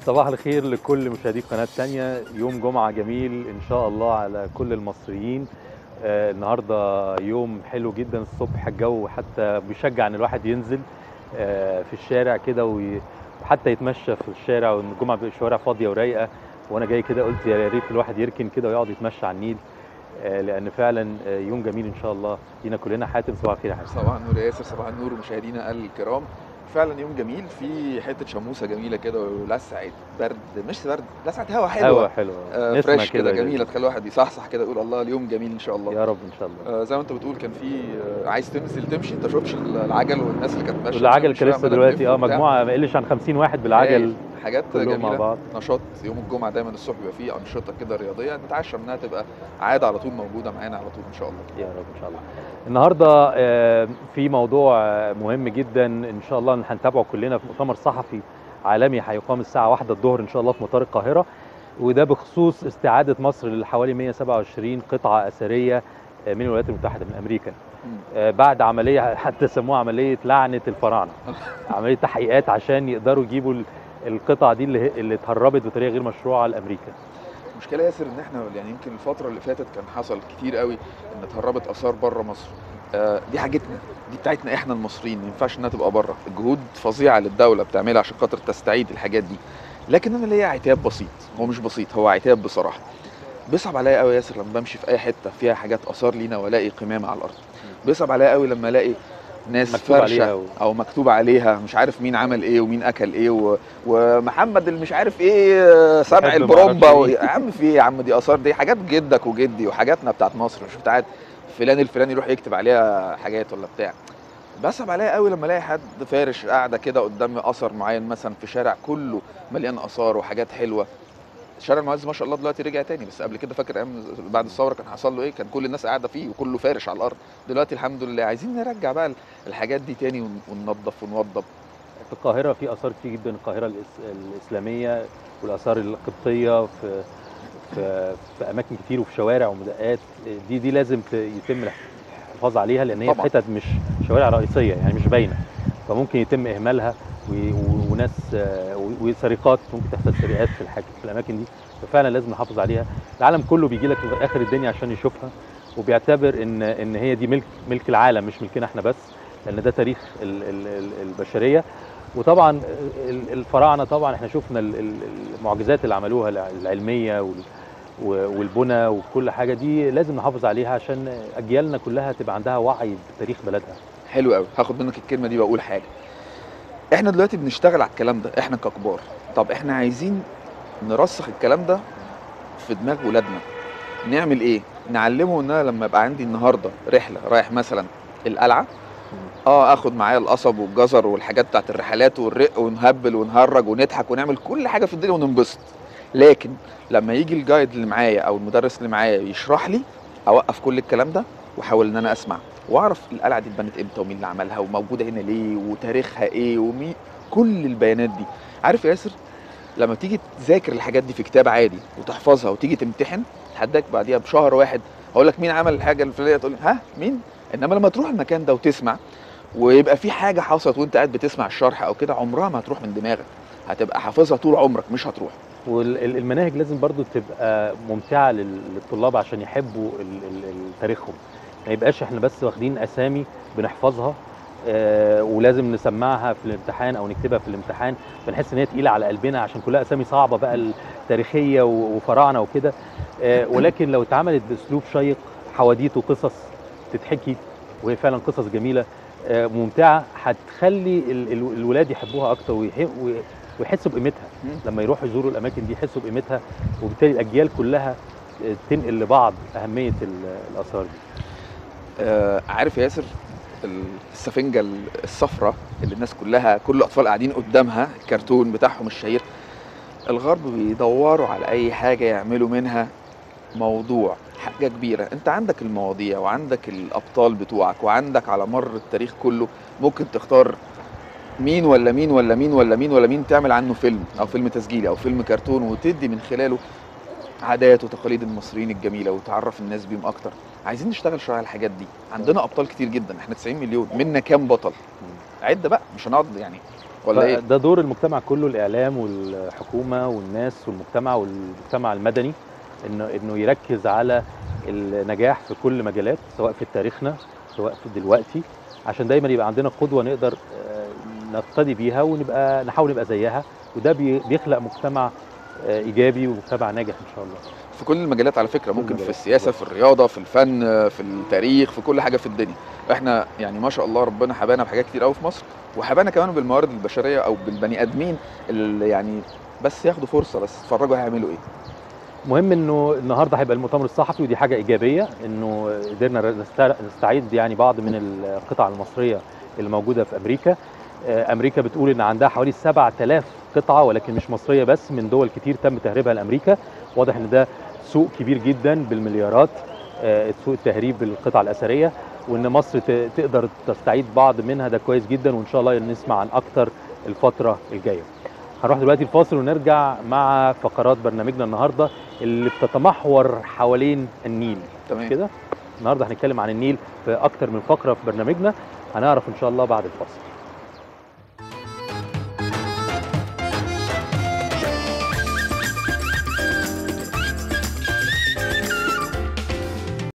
صباح الخير لكل مشاهدي قناة تانية. يوم جمعة جميل إن شاء الله على كل المصريين. النهاردة يوم حلو جدا، الصبح الجو حتى بيشجع إن الواحد ينزل في الشارع كده وحتى يتمشى في الشارع، وإن الجمعة بيبقى الشوارع فاضية ورايقة. وأنا جاي كده قلت يا ريت الواحد يركن كده ويقعد يتمشى على النيل، لأن فعلا يوم جميل إن شاء الله لينا كلنا. حاتم صباح الخير يا حاتم. صباح النور يا ياسر، صباح النور مشاهدينا الكرام. فعلا يوم جميل، في حته شموسه جميله كده ولسعه برد، مش برد، لسعه هوا حلوه، هوا حلوة فريش كده جميله، تخلي الواحد يصحصح كده يقول الله اليوم جميل ان شاء الله. يا رب ان شاء الله. زي ما انت بتقول كان في عايز تنزل تمشي، انت شفتش العجل والناس اللي كانت ماشيه العجل كان لسه دلوقتي مجموعه ما يقلش عن 50 واحد بالعجل، حاجات كلهم مع جميله. بعض. نشاط يوم الجمعه دايما الصبح بيبقى فيه انشطه كده رياضيه، نتعشى منها تبقى عاده على طول موجوده معانا على طول ان شاء الله. يا رب ان شاء الله. النهارده في موضوع مهم جدا ان شاء الله هنتابعه كلنا في مؤتمر صحفي عالمي هيقام الساعه 1 الظهر ان شاء الله في مطار القاهره، وده بخصوص استعاده مصر لحوالي 127 قطعه اثريه من الولايات المتحده من امريكا، بعد عمليه حتى سموها عمليه لعنه الفراعنه. عمليه تحقيقات عشان يقدروا يجيبوا القطع دي اللي اتهربت بطريقه غير مشروعه لامريكا. المشكله ياسر ان احنا يعني يمكن الفتره اللي فاتت كان حصل كتير قوي ان اتهربت اثار بره مصر. دي حاجتنا، دي بتاعتنا احنا المصريين، ما ينفعش انها تبقى بره. الجهود فظيعه للدوله بتعملها عشان خاطر تستعيد الحاجات دي، لكن انا ليا عتاب بسيط. هو مش بسيط، هو عتاب بصراحه. بيصعب عليا قوي ياسر لما بمشي في اي حته فيها حاجات اثار لينا والاقي قمامه على الارض. بيصعب عليا قوي لما الاقي ناس فرشه او مكتوب عليها مش عارف مين عمل ايه ومين اكل ايه ومحمد اللي مش عارف ايه سبع البرومبا يا عم في ايه يا عم؟ دي اثار، دي حاجات جدك وجدي وحاجاتنا بتاعت مصر، مش بتاعت فلان الفلاني يروح يكتب عليها حاجات ولا بتاع. بيصعب عليا قوي لما الاقي حد فارش قاعده كده قدام اثر معين، مثلا في شارع كله مليان اثار وحاجات حلوه. شارع المعز ما شاء الله دلوقتي رجع تاني، بس قبل كده فاكر ايام بعد الثوره كان حصل له ايه؟ كان كل الناس قاعده فيه وكله فارش على الارض. دلوقتي الحمد لله. عايزين نرجع بقى الحاجات دي تاني وننظف ونوضب. في القاهره في اثار كتير جدا، القاهره الاسلاميه والاثار القبطيه في اماكن كتير وفي شوارع ومدقات. دي لازم يتم الحفاظ عليها، لان هي في حتت مش شوارع رئيسيه يعني مش باينه، فممكن يتم اهمالها وناس وسرقات، ممكن تحصل سرقات في الاماكن دي، ففعلا لازم نحافظ عليها. العالم كله بيجي لك في اخر الدنيا عشان يشوفها، وبيعتبر ان هي دي ملك العالم مش ملكنا احنا بس، لان ده تاريخ البشريه. وطبعا الفراعنه طبعا احنا شفنا المعجزات اللي عملوها العلميه والبنى وكل حاجه، دي لازم نحافظ عليها عشان اجيالنا كلها تبقى عندها وعي بتاريخ بلدها. حلو قوي، هاخد منك الكلمه دي واقول حاجه. احنا دلوقتي بنشتغل على الكلام ده احنا ككبار، طب احنا عايزين نرسخ الكلام ده في دماغ ولادنا. نعمل ايه؟ نعلمه ان انا لما يبقى عندي النهارده رحله رايح مثلا القلعه، اخد معايا القصب والجزر والحاجات بتاعت الرحلات والرق، ونهبل ونهرج ونضحك ونعمل كل حاجه في الدنيا وننبسط. لكن لما يجي الجايد اللي معايا او المدرس اللي معايا يشرح لي، اوقف كل الكلام ده واحاول ان انا اسمع واعرف القلعه دي اتبنت امتى ومين اللي عملها وموجوده هنا ليه وتاريخها ايه ومين، كل البيانات دي. عارف يا ياسر، لما تيجي تذاكر الحاجات دي في كتاب عادي وتحفظها وتيجي تمتحن، تحداك بعديها بشهر واحد هقول لك مين عمل الحاجه الفلانيه، تقول لي ها مين؟ انما لما تروح المكان ده وتسمع ويبقى في حاجه حصلت وانت قاعد بتسمع الشرح او كده، عمرها ما هتروح من دماغك، هتبقى حافظها طول عمرك مش هتروح. والمناهج لازم برضو تبقى ممتعه للطلاب عشان يحبوا تاريخهم، ما يبقاش احنا بس واخدين اسامي بنحفظها ولازم نسمعها في الامتحان او نكتبها في الامتحان، بنحس ان هي تقيله على قلبنا عشان كلها اسامي صعبه بقى التاريخيه وفراعنه وكده. ولكن لو اتعملت باسلوب شيق، حواديت وقصص تتحكي وهي فعلا قصص جميله ممتعه، هتخلي الولاد يحبوها اكتر ويحسوا بقيمتها. لما يروحوا يزوروا الاماكن دي يحسوا بقيمتها، وبالتالي الاجيال كلها تنقل لبعض اهميه الاثار دي. عارف يا ياسر، السفنجه الصفراء اللي الناس كلها كل الاطفال قاعدين قدامها، الكرتون بتاعهم الشهير، الغرب بيدوروا على اي حاجه يعملوا منها موضوع، حاجه كبيره. انت عندك المواضيع وعندك الابطال بتوعك وعندك على مر التاريخ كله، ممكن تختار مين ولا مين ولا مين ولا مين ولا مين تعمل عنه فيلم او فيلم تسجيلي او فيلم كرتون، وتدي من خلاله عادات وتقاليد المصريين الجميله وتعرف الناس بيهم اكتر. عايزين نشتغل شويه على الحاجات دي. عندنا ابطال كتير جدا، احنا 90 مليون، منا كام بطل؟ عد بقى، مش هنقعد يعني ولا ايه؟ فده دور المجتمع كله، الاعلام والحكومه والناس والمجتمع المدني، انه يركز على النجاح في كل مجالات، سواء في تاريخنا سواء في دلوقتي، عشان دايما يبقى عندنا قدوه نقدر نقتدي بيها ونبقى نحاول نبقى زيها، وده بيخلق مجتمع ايجابي ومجتمع ناجح ان شاء الله. في كل المجالات على فكره، ممكن في المجالات السياسه، في الرياضه، في الفن، في التاريخ، في كل حاجه في الدنيا. احنا يعني ما شاء الله ربنا حبانا بحاجات كتير قوي في مصر، وحبانا كمان بالموارد البشريه او بالبني ادمين اللي يعني بس ياخدوا فرصه، بس اتفرجوا هيعملوا ايه. مهم انه النهارده هيبقى المؤتمر الصحفي، ودي حاجه ايجابيه انه قدرنا نستعيد يعني بعض من القطع المصريه اللي موجوده في امريكا. امريكا بتقول ان عندها حوالي 7000 قطعه، ولكن مش مصريه بس، من دول كتير تم تهريبها لامريكا. واضح ان ده سوق كبير جدا بالمليارات، سوق التهريب بالقطع الاثريه، وان مصر تقدر تستعيد بعض منها، ده كويس جدا، وان شاء الله نسمع عن اكتر الفتره الجايه. هنروح دلوقتي الفاصل ونرجع مع فقرات برنامجنا النهارده اللي بتتمحور حوالين النيل. تمام كده النهارده هنتكلم عن النيل في اكتر من فقره في برنامجنا، هنعرف ان شاء الله بعد الفاصل.